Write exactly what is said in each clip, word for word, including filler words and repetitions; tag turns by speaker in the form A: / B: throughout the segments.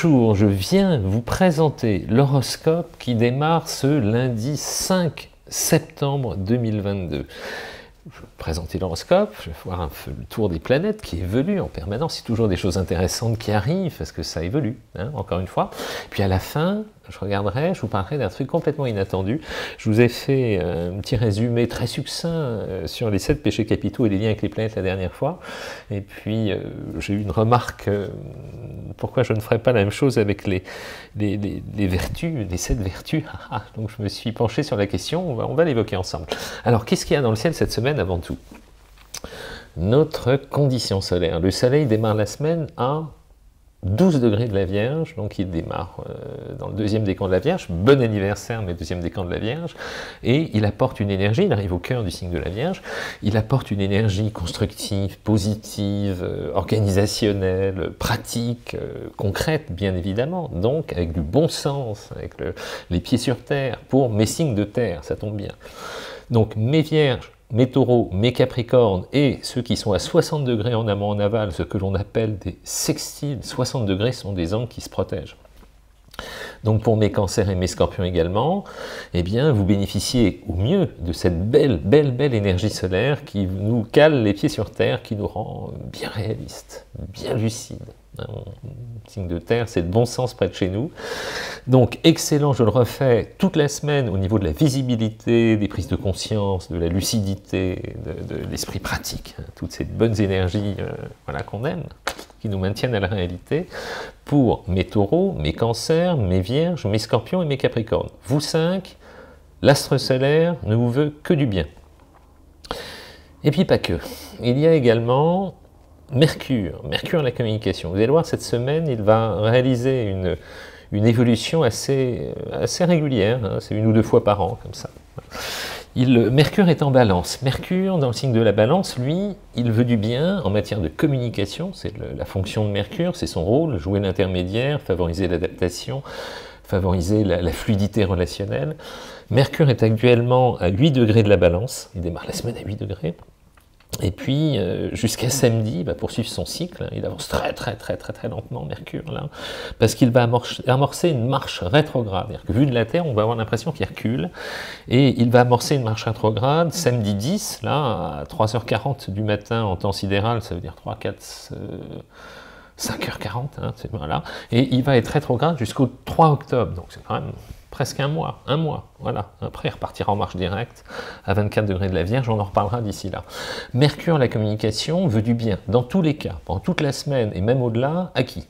A: Bonjour, je viens vous présenter l'horoscope qui démarre ce lundi cinq septembre deux mille vingt-deux. Je vais présenter l'horoscope, je vais voir un peu le tour des planètes qui évoluent en permanence. C'est toujours des choses intéressantes qui arrivent parce que ça évolue, hein, encore une fois. Puis à la fin, je regarderai, je vous parlerai d'un truc complètement inattendu. Je vous ai fait un petit résumé très succinct sur les sept péchés capitaux et les liens avec les planètes la dernière fois. Et puis euh, j'ai eu une remarque, euh, pourquoi je ne ferais pas la même chose avec les, les, les, les vertus, les sept vertus. Donc je me suis penché sur la question, on va, on va l'évoquer ensemble. Alors qu'est-ce qu'il y a dans le ciel cette semaine avant tout? Notre condition solaire. Le soleil démarre la semaine à douze degrés de la Vierge, donc il démarre euh, dans le deuxième décan de la Vierge. Bon anniversaire, mais deuxième décan de la Vierge. Et il apporte une énergie, il arrive au cœur du signe de la Vierge, il apporte une énergie constructive, positive, euh, organisationnelle, pratique, euh, concrète, bien évidemment. Donc avec du bon sens, avec le, les pieds sur terre, pour mes signes de terre, ça tombe bien. Donc mes Vierges, mes taureaux, mes capricornes et ceux qui sont à soixante degrés en amont en aval, ce que l'on appelle des sextiles, soixante degrés sont des angles qui se protègent. Donc pour mes cancers et mes scorpions également, eh bien vous bénéficiez au mieux de cette belle, belle, belle énergie solaire qui nous cale les pieds sur terre, qui nous rend bien réalistes, bien lucides. Un signe de terre, c'est de bon sens près de chez nous. Donc excellent, je le refais toute la semaine au niveau de la visibilité, des prises de conscience, de la lucidité, de, de l'esprit pratique, hein, toutes ces bonnes énergies euh, voilà, qu'on aime, qui nous maintiennent à la réalité, pour mes taureaux, mes cancers, mes vierges, mes scorpions et mes capricornes. Vous cinq, l'astre solaire ne vous veut que du bien. Et puis pas que. Il y a également Mercure, Mercure la communication. Vous allez voir, cette semaine, il va réaliser une, une évolution assez, assez régulière, hein, c'est une ou deux fois par an, comme ça. Il, Mercure est en balance. Mercure, dans le signe de la balance, lui, il veut du bien en matière de communication, c'est la fonction de Mercure, c'est son rôle, jouer l'intermédiaire, favoriser l'adaptation, favoriser la, la fluidité relationnelle. Mercure est actuellement à huit degrés de la balance, il démarre la semaine à huit degrés. Et puis, euh, jusqu'à samedi, il va poursuivre son cycle, hein, il avance très très très très très lentement, Mercure, là, parce qu'il va amorcer, amorcer une marche rétrograde. C'est-à-dire que vu de la Terre, on va avoir l'impression qu'il recule, et il va amorcer une marche rétrograde, samedi dix, là, à trois heures quarante du matin en temps sidéral, ça veut dire trois, quatre, euh, cinq heures quarante, hein, voilà, et il va être rétrograde jusqu'au trois octobre, donc c'est quand même presque un mois, un mois, voilà. Après, il repartira en marche directe à vingt-quatre degrés de la Vierge, on en reparlera d'ici là. Mercure, la communication, veut du bien, dans tous les cas, pendant toute la semaine, et même au-delà, à qui?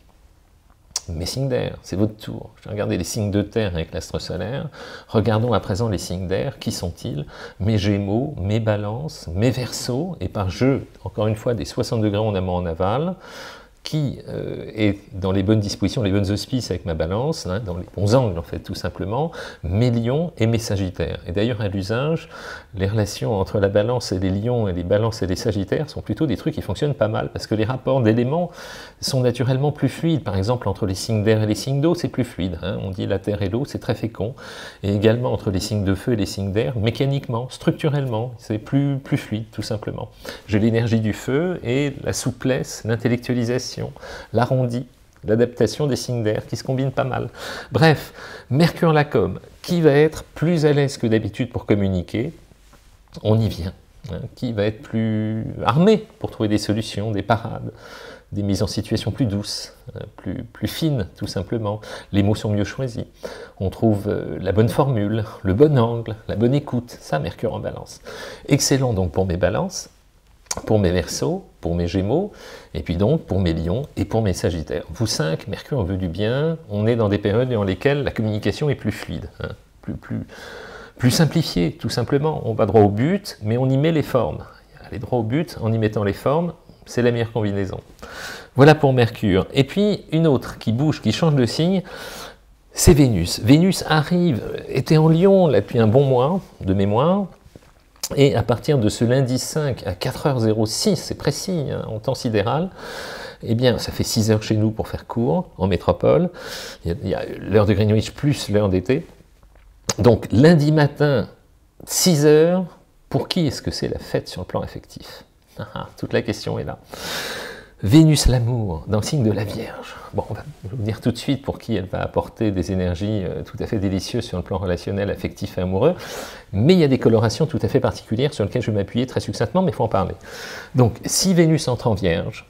A: Mes signes d'air, c'est votre tour. Je vais regarder les signes de terre avec l'astre solaire. Regardons à présent les signes d'air, qui sont-ils? Mes gémeaux, mes balances, mes verseaux, et par jeu, encore une fois, des soixante degrés en amont en aval, qui euh, est dans les bonnes dispositions, les bonnes auspices avec ma balance, hein, dans les bons angles en fait tout simplement, mes lions et mes sagittaires. Et d'ailleurs à l'usage, les relations entre la balance et les lions et les balances et les sagittaires sont plutôt des trucs qui fonctionnent pas mal, parce que les rapports d'éléments sont naturellement plus fluides. Par exemple entre les signes d'air et les signes d'eau, c'est plus fluide, hein. On dit la terre et l'eau, c'est très fécond. Et également entre les signes de feu et les signes d'air, mécaniquement, structurellement, c'est plus, plus fluide tout simplement. J'ai l'énergie du feu et la souplesse, l'intellectualisation, l'arrondi, l'adaptation des signes d'air qui se combinent pas mal. Bref, Mercure la com, qui va être plus à l'aise que d'habitude pour communiquer, on y vient, hein, qui va être plus armé pour trouver des solutions, des parades, des mises en situation plus douces, plus, plus fines tout simplement, les mots sont mieux choisis, on trouve la bonne formule, le bon angle, la bonne écoute, ça Mercure en balance. Excellent donc pour mes balances, pour mes verseaux, pour mes gémeaux, et puis donc pour mes lions et pour mes sagittaires. Vous cinq, Mercure veut du bien, on est dans des périodes dans lesquelles la communication est plus fluide, hein, plus, plus, plus simplifiée, tout simplement. On va droit au but, mais on y met les formes. Aller droit au but en y mettant les formes, c'est la meilleure combinaison. Voilà pour Mercure. Et puis une autre qui bouge, qui change de signe, c'est Vénus. Vénus arrive, était en Lion là, depuis un bon mois, de mémoire, et à partir de ce lundi cinq à quatre heures zéro six, c'est précis, hein, en temps sidéral, eh bien, ça fait six heures chez nous pour faire court, en métropole. Il y a, a l'heure de Greenwich plus l'heure d'été. Donc, lundi matin, six heures, pour qui est-ce que c'est la fête sur le plan affectif? Ah, toute la question est là. Vénus l'amour, dans le signe de la Vierge. Bon, on va vous dire tout de suite pour qui elle va apporter des énergies euh, tout à fait délicieuses sur le plan relationnel, affectif et amoureux, mais il y a des colorations tout à fait particulières sur lesquelles je vais m'appuyer très succinctement, mais il faut en parler. Donc, si Vénus entre en Vierge,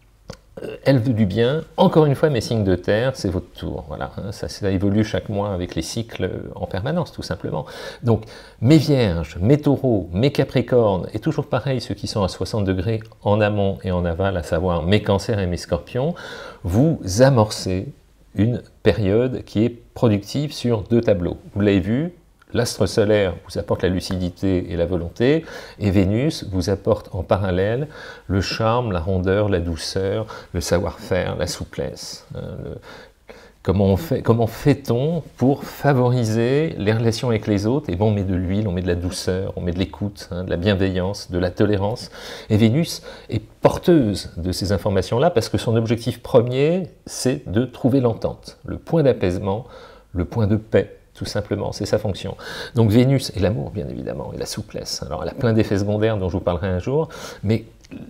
A: elle veut du bien, encore une fois, mes signes de terre, c'est votre tour. Voilà, hein, ça, ça évolue chaque mois avec les cycles en permanence, tout simplement. Donc, mes vierges, mes taureaux, mes capricornes, et toujours pareil, ceux qui sont à soixante degrés en amont et en aval, à savoir mes cancers et mes scorpions, vous amorcez une période qui est productive sur deux tableaux. Vous l'avez vu, l'astre solaire vous apporte la lucidité et la volonté, et Vénus vous apporte en parallèle le charme, la rondeur, la douceur, le savoir-faire, la souplesse. Hein, le... Comment on fait, comment fait-on pour favoriser les relations avec les autres? Et bon, on met de l'huile, on met de la douceur, on met de l'écoute, hein, de la bienveillance, de la tolérance. Et Vénus est porteuse de ces informations-là parce que son objectif premier, c'est de trouver l'entente, le point d'apaisement, le point de paix. Tout simplement, c'est sa fonction. Donc Vénus et l'amour, bien évidemment, et la souplesse. Alors elle a plein d'effets secondaires dont je vous parlerai un jour, mais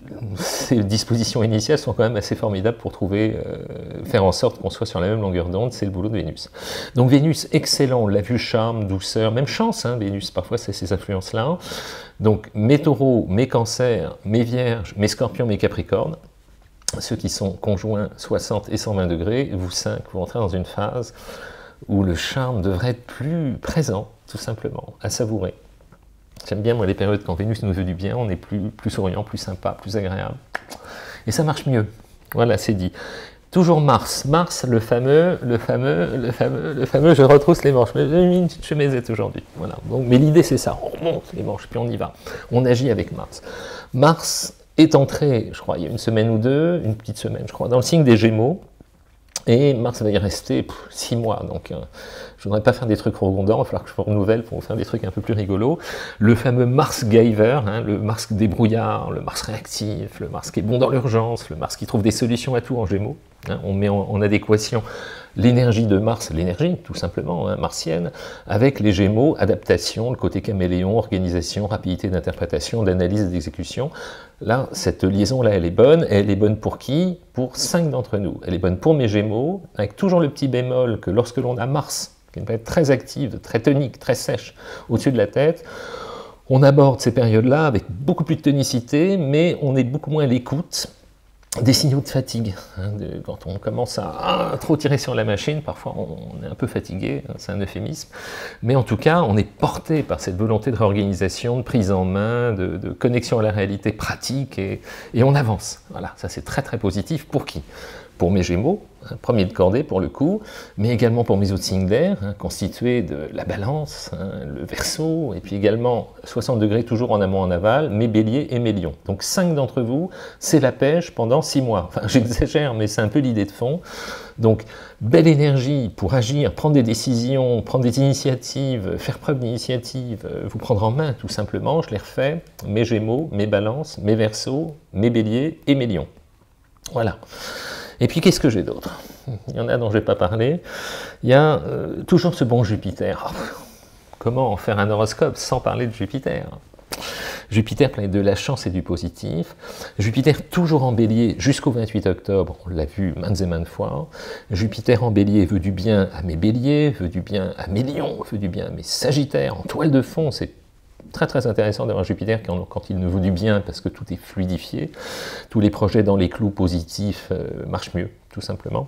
A: ces dispositions initiales sont quand même assez formidables pour trouver, euh, faire en sorte qu'on soit sur la même longueur d'onde, c'est le boulot de Vénus. Donc Vénus, excellent, on l'a vu, charme, douceur, même chance, hein, Vénus, parfois c'est ces influences-là. Donc mes taureaux, mes cancers, mes vierges, mes scorpions, mes capricornes, ceux qui sont conjoints soixante et cent vingt degrés, vous cinq, vous entrez dans une phase où le charme devrait être plus présent, tout simplement, à savourer. J'aime bien, moi, les périodes quand Vénus nous veut du bien, on est plus, plus souriant, plus sympa, plus agréable. Et ça marche mieux. Voilà, c'est dit. Toujours Mars. Mars, le fameux, le fameux, le fameux, le fameux, je retrousse les manches. J'ai mis une petite chemisette aujourd'hui. Voilà. Donc, mais l'idée, c'est ça. On remonte les manches, puis on y va. On agit avec Mars. Mars est entré, je crois, il y a une semaine ou deux, une petite semaine, je crois, dans le signe des Gémeaux. Et Mars va y rester pff, six mois, donc euh, je ne voudrais pas faire des trucs redondants, il va falloir que je me renouvelle pour vous faire des trucs un peu plus rigolos. Le fameux Mars Giver, hein, le Mars débrouillard, le Mars réactif, le Mars qui est bon dans l'urgence, le Mars qui trouve des solutions à tout en Gémeaux. Hein, on met en, en adéquation l'énergie de Mars, l'énergie tout simplement, hein, martienne, avec les Gémeaux, adaptation, le côté caméléon, organisation, rapidité d'interprétation, d'analyse et d'exécution. Là, cette liaison-là, elle est bonne. Et elle est bonne pour qui? Pour cinq d'entre nous. Elle est bonne pour mes Gémeaux, avec toujours le petit bémol que lorsque l'on a Mars, qui va être très active, très tonique, très sèche, au-dessus de la tête, on aborde ces périodes-là avec beaucoup plus de tonicité, mais on est beaucoup moins à l'écoute des signaux de fatigue. Hein, de, quand on commence à, à trop tirer sur la machine, parfois on est un peu fatigué, hein, c'est un euphémisme, mais en tout cas, on est porté par cette volonté de réorganisation, de prise en main, de, de connexion à la réalité pratique, et, et on avance. Voilà, ça c'est très très positif. Pour qui? Pour mes Gémeaux, hein, premier de cordée pour le coup, mais également pour mes autres signes d'air, hein, constitués de la Balance, hein, le Verseau, et puis également soixante degrés toujours en amont en aval, mes Béliers et mes Lions. Donc cinq d'entre vous, c'est la pêche pendant six mois. Enfin, j'exagère, mais c'est un peu l'idée de fond. Donc, belle énergie pour agir, prendre des décisions, prendre des initiatives, faire preuve d'initiative, vous prendre en main tout simplement. Je les refais, mes Gémeaux, mes Balances, mes Verseaux, mes Béliers et mes Lions. Voilà. Et puis, qu'est-ce que j'ai d'autre? Il y en a dont je ne vais pas parler. Il y a euh, toujours ce bon Jupiter. Comment en faire un horoscope sans parler de Jupiter? Jupiter, planète de la chance et du positif. Jupiter toujours en Bélier jusqu'au vingt-huit octobre, on l'a vu maintes et maintes fois. Jupiter en Bélier veut du bien à mes Béliers, veut du bien à mes Lions, veut du bien à mes Sagittaires. En toile de fond, c'est très très intéressant d'avoir Jupiter quand, quand il nous veut du bien parce que tout est fluidifié. Tous les projets dans les clous positifs euh, marchent mieux, tout simplement.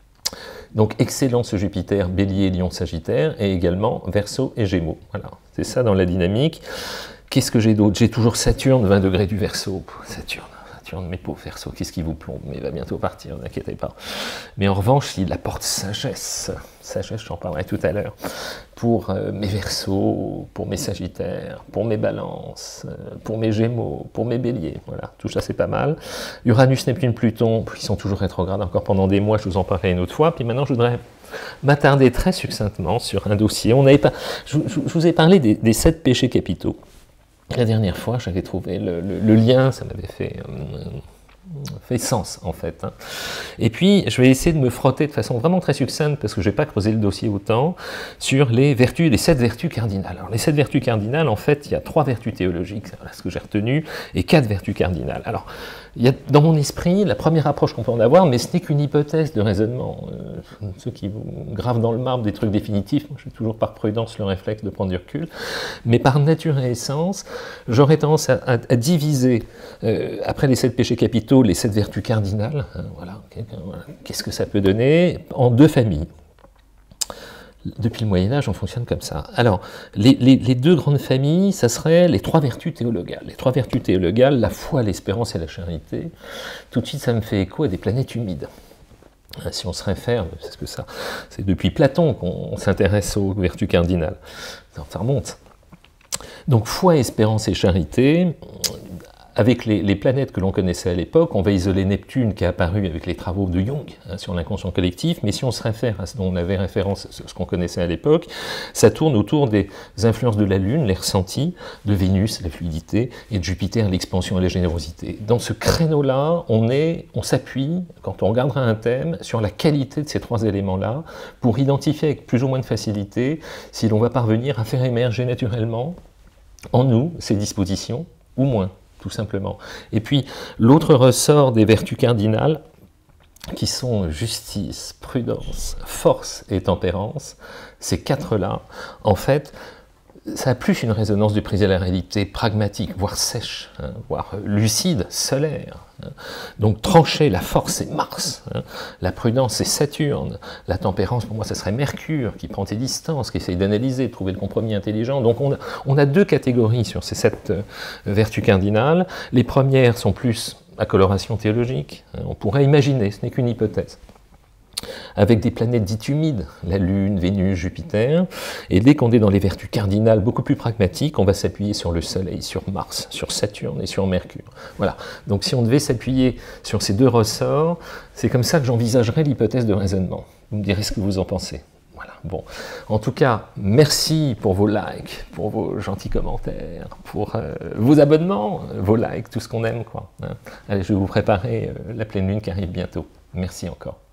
A: Donc excellent ce Jupiter, Bélier, Lion, Sagittaire, et également Verseau et Gémeaux. Voilà, c'est ça dans la dynamique. Qu'est-ce que j'ai d'autre? J'ai toujours Saturne, vingt degrés du Verseau. Saturne, Saturne, mes pauvres Verseaux, qu'est-ce qui vous plombe? Mais il va bientôt partir, ne vous inquiétez pas. Mais en revanche, il apporte sagesse. Sagesse, j'en parlerai tout à l'heure. Pour euh, mes Verseaux, pour mes Sagittaires, pour mes Balances, euh, pour mes Gémeaux, pour mes Béliers. Voilà, tout ça c'est pas mal. Uranus, Neptune, Pluton, ils sont toujours rétrogrades encore pendant des mois, je vous en parlerai une autre fois. Puis maintenant, je voudrais m'attarder très succinctement sur un dossier. On avait pas, je, je, je vous ai parlé des, des sept péchés capitaux. La dernière fois, j'avais trouvé le, le, le lien, ça m'avait fait, euh, fait sens, en fait. Hein. Et puis, je vais essayer de me frotter de façon vraiment très succincte, parce que je n'ai pas creusé le dossier autant, sur les vertus, les sept vertus cardinales. Alors, les sept vertus cardinales, en fait, il y a trois vertus théologiques, voilà ce que j'ai retenu, et quatre vertus cardinales. Alors, il y a dans mon esprit la première approche qu'on peut en avoir, mais ce n'est qu'une hypothèse de raisonnement. Euh, ceux qui vous gravent dans le marbre des trucs définitifs, moi, j'ai toujours par prudence le réflexe de prendre du recul, mais par nature et essence, j'aurais tendance à, à, à diviser, euh, après les sept péchés capitaux, les sept vertus cardinales, hein, voilà, qu'est-ce que ça peut donner, en deux familles. Depuis le Moyen-Âge, on fonctionne comme ça. Alors, les, les, les deux grandes familles, ça serait les trois vertus théologales. Les trois vertus théologales, la foi, l'espérance et la charité. Tout de suite, ça me fait écho à des planètes humides. Si on se réfère, c'est ce que ça, c'est depuis Platon qu'on s'intéresse aux vertus cardinales. Ça remonte. Donc, foi, espérance et charité. Avec les, les planètes que l'on connaissait à l'époque, on va isoler Neptune qui est apparu avec les travaux de Jung hein, sur l'inconscient collectif, mais si on se réfère à ce dont on avait référence, ce qu'on connaissait à l'époque, ça tourne autour des influences de la Lune, les ressentis, de Vénus, la fluidité, et de Jupiter, l'expansion et la générosité. Dans ce créneau-là, on, est, on s'appuie, quand on regardera un thème, sur la qualité de ces trois éléments-là, pour identifier avec plus ou moins de facilité si l'on va parvenir à faire émerger naturellement en nous ces dispositions, ou moins. Tout simplement. Et puis, l'autre ressort des vertus cardinales, qui sont justice, prudence, force et tempérance, ces quatre-là, en fait, ça a plus une résonance du prisme à la réalité pragmatique, voire sèche, hein, voire lucide, solaire. Hein. Donc trancher, la force c'est Mars, hein. La prudence c'est Saturne, la tempérance pour moi ça serait Mercure qui prend tes distances, qui essaye d'analyser, de trouver le compromis intelligent. Donc on a, on a deux catégories sur ces sept euh, vertus cardinales. Les premières sont plus à coloration théologique, hein. On pourrait imaginer, ce n'est qu'une hypothèse, avec des planètes dites humides, la Lune, Vénus, Jupiter, et dès qu'on est dans les vertus cardinales beaucoup plus pragmatiques, on va s'appuyer sur le Soleil, sur Mars, sur Saturne et sur Mercure. Voilà, donc si on devait s'appuyer sur ces deux ressorts, c'est comme ça que j'envisagerais l'hypothèse de raisonnement. Vous me direz ce que vous en pensez. Voilà, bon. En tout cas, merci pour vos likes, pour vos gentils commentaires, pour euh, vos abonnements, vos likes, tout ce qu'on aime, quoi. Hein. Allez, je vais vous préparer euh, la pleine lune qui arrive bientôt. Merci encore.